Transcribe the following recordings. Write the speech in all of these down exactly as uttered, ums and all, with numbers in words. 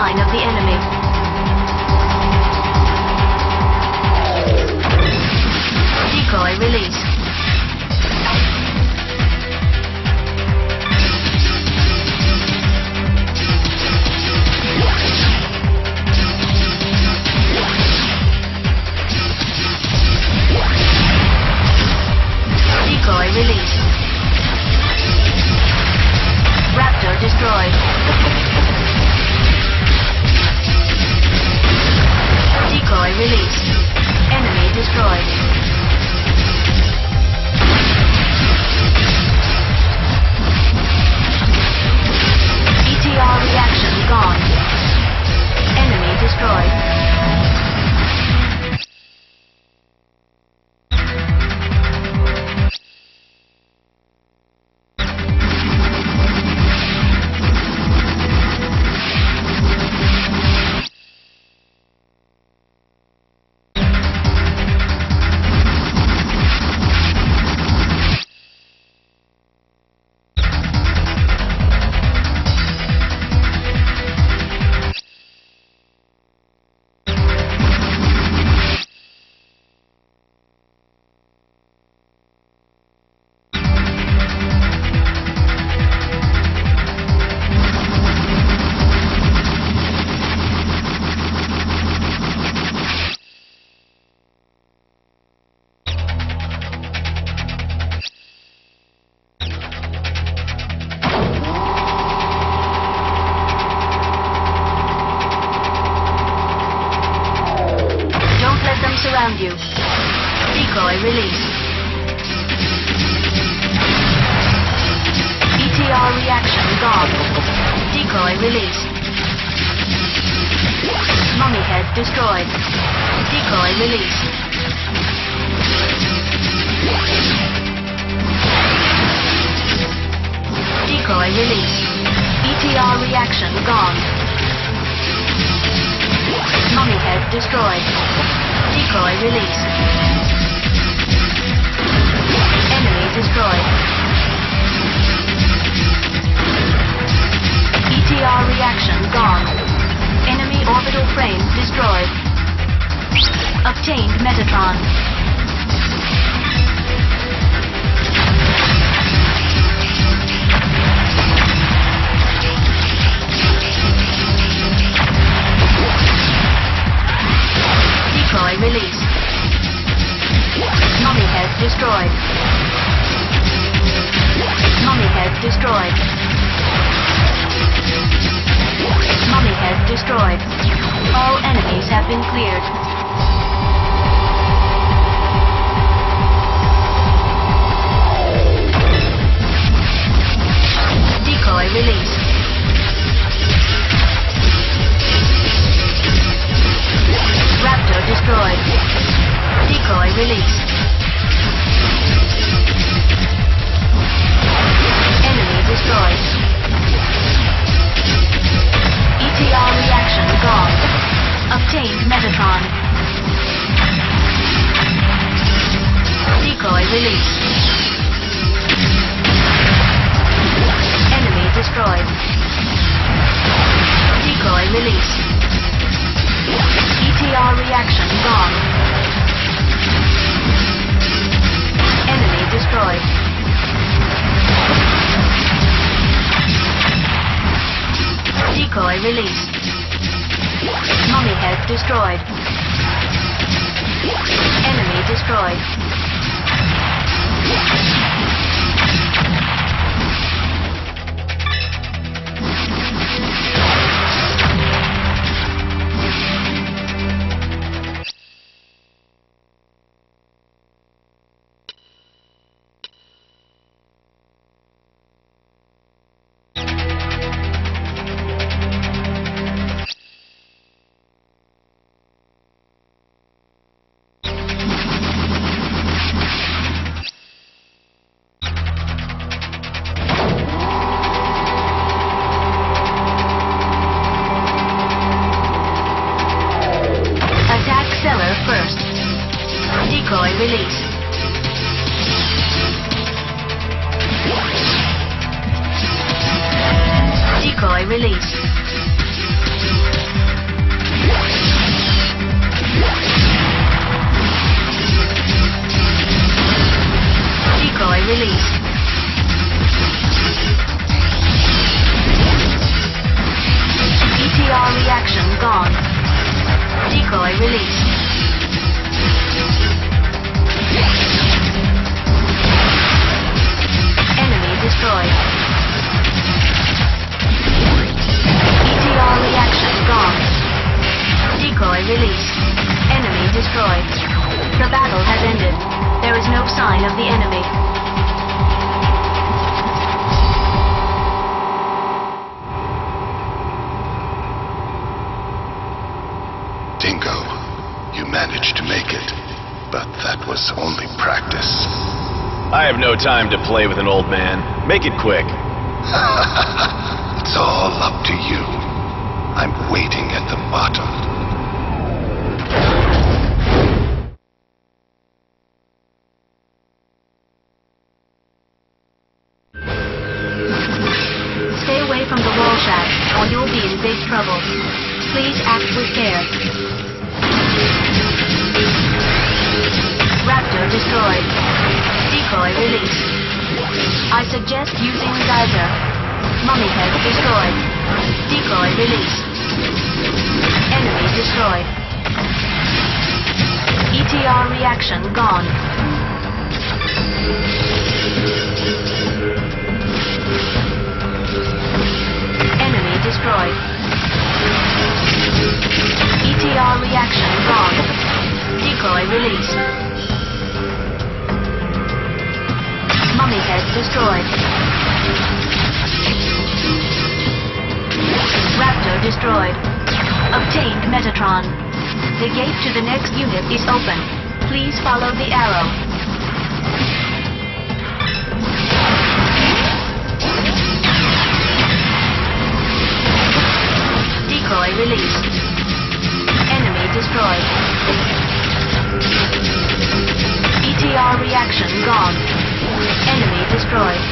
sign of the enemy. Decoy released. Decoy released. Raptor destroyed. Decoy released. Enemy destroyed. E T R reaction gone. Enemy destroyed. Surround you. Decoy released. E T R reaction gone. Decoy released. Mummy head destroyed. Decoy released. Decoy released. E T R reaction gone. Mummy head destroyed. Decoy released. Enemy destroyed. E T R reaction gone. Enemy orbital frame destroyed. Obtained Metatron. Decoy released. Mummy head destroyed. Mummy head destroyed. Mummy head destroyed. All enemies have been cleared. Decoy released. Raptor destroyed. Decoy released. Enemy destroyed. E T R reaction gone. Obtained Metatron. Decoy released. Enemy destroyed. Decoy released. E T R reaction gone. Enemy destroyed. Decoy released. Mummy head destroyed. Enemy destroyed. Decoy released. Decoy released. Decoy released. Enemy destroyed. E T R reaction gone. Decoy released. Enemy destroyed. The battle has ended. There is no sign of the enemy. Dingo, you managed to make it, but that was only practice. I have no time to play with an old man. Make it quick. It's all up to you. I'm waiting at the bottom. Stay away from the wall shaft, or you'll be in big trouble. Please act with care. Raptor destroyed. Decoy released. I suggest using Geyser. Mummy head destroyed. Decoy released. Enemy destroyed. E T R reaction gone. Enemy destroyed. E T R reaction gone. Decoy released. Mummy head destroyed. Raptor destroyed. Obtained Metatron. The gate to the next unit is open. Please follow the arrow. Decoy released. Enemy destroyed. E T R reaction gone. Enemy destroyed.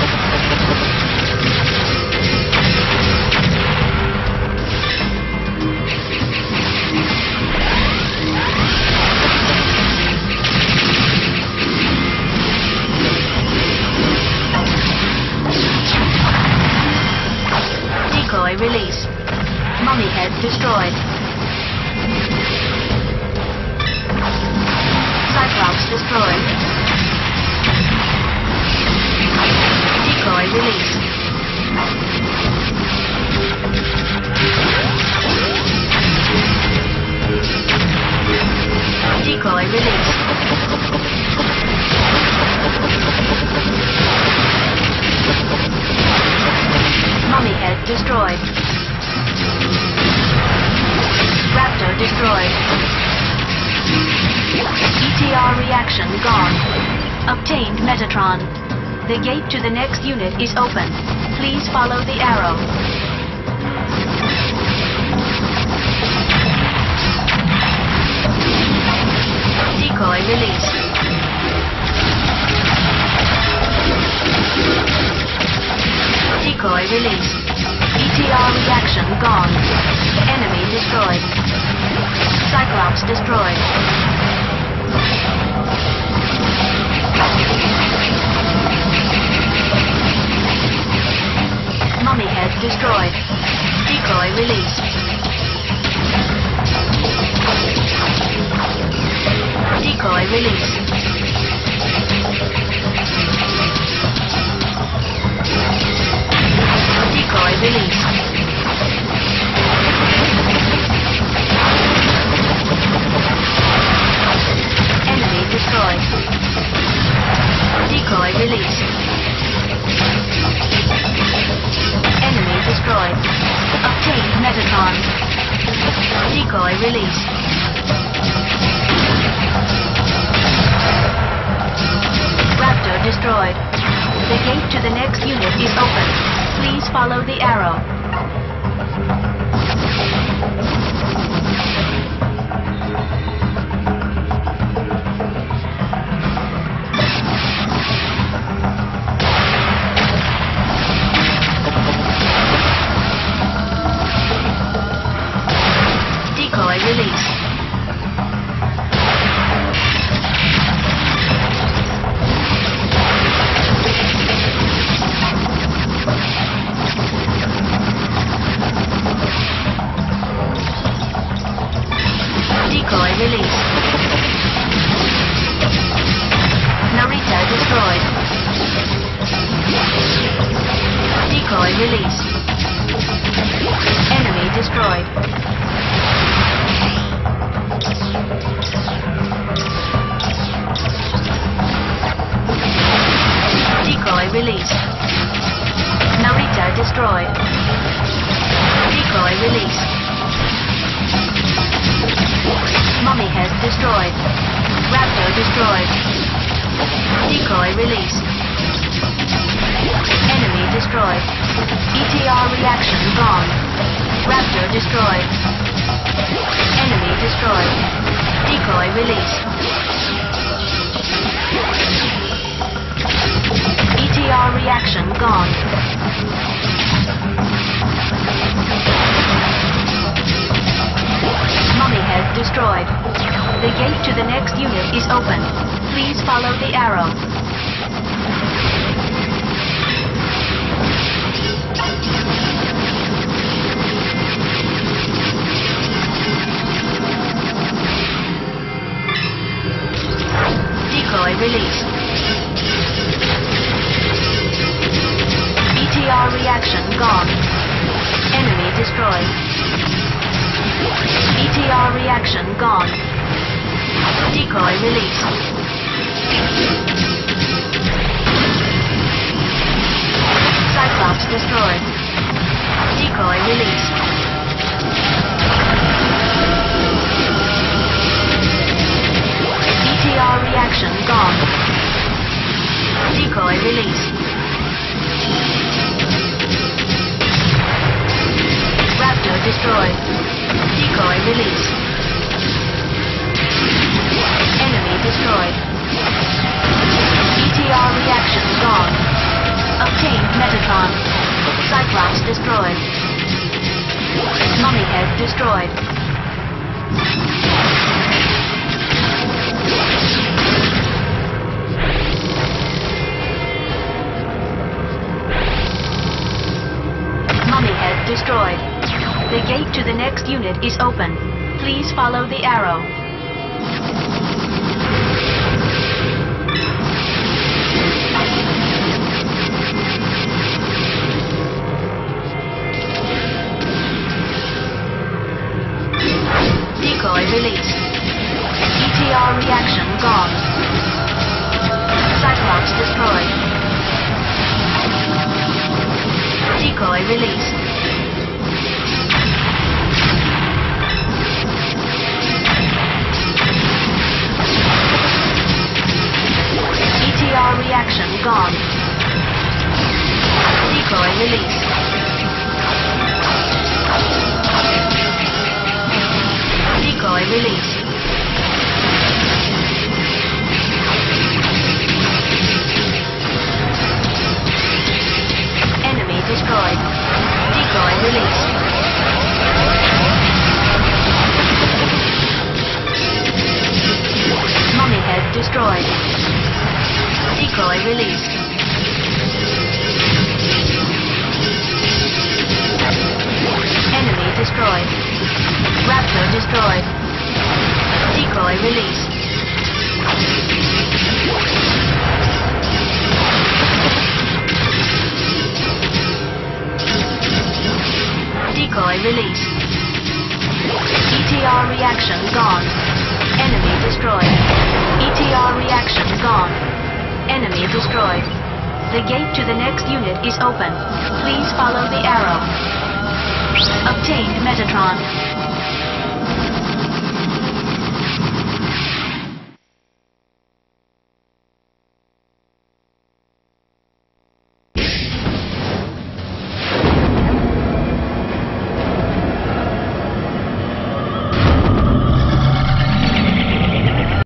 Decoy released. Mummy head destroyed. Cyclops destroyed. Decoy released. Decoy released. Mummy head destroyed. Raptor destroyed. E T R reaction gone. Obtained Metatron. The gate to the next unit is open. Please follow the arrow. Decoy released. Decoy released. E T R reaction gone. Enemy destroyed. Cyclops destroyed. Mummy head destroyed. Decoy released. Decoy released. Decoy released. Enemy destroyed. Decoy released. Enemy destroyed. Obtained Metatron. Decoy released. Raptor destroyed. The gate to the next unit is open. Please follow the arrow. Decoy released. Decoy released. Narita destroyed. Decoy released. Enemy destroyed. Decoy released. Narita destroyed. Decoy released. Mummy head destroyed. Raptor destroyed. Decoy released. Enemy destroyed. E T R reaction gone. Raptor destroyed. Enemy destroyed. Decoy released. E T R reaction gone. Mummy head destroyed. The gate to the next unit is open. Please follow the arrow. Decoy released. E T R reaction gone. Enemy destroyed. E T R reaction gone. Decoy released. Cyclops destroyed. Decoy released. E T R reaction gone. Decoy released. Raptor destroyed. Decoy released. Enemy destroyed. E T R reaction gone. Obtained Metatron. Cyclops destroyed. Mummy head destroyed. Mummy head destroyed. The gate to the next unit is open. Please follow the arrow. Decoy released. E T R reaction gone. Cyclops destroyed. Decoy released. E T R reaction gone. Decoy released. Decoy released. Enemy destroyed. Decoy released. Mummy head destroyed. Decoy released. Enemy destroyed. Raptor destroyed. Decoy released. Decoy released. E T R reaction gone. Enemy destroyed. E T R reaction gone. Enemy destroyed. The gate to the next unit is open. Please follow the arrow. Obtained Metatron.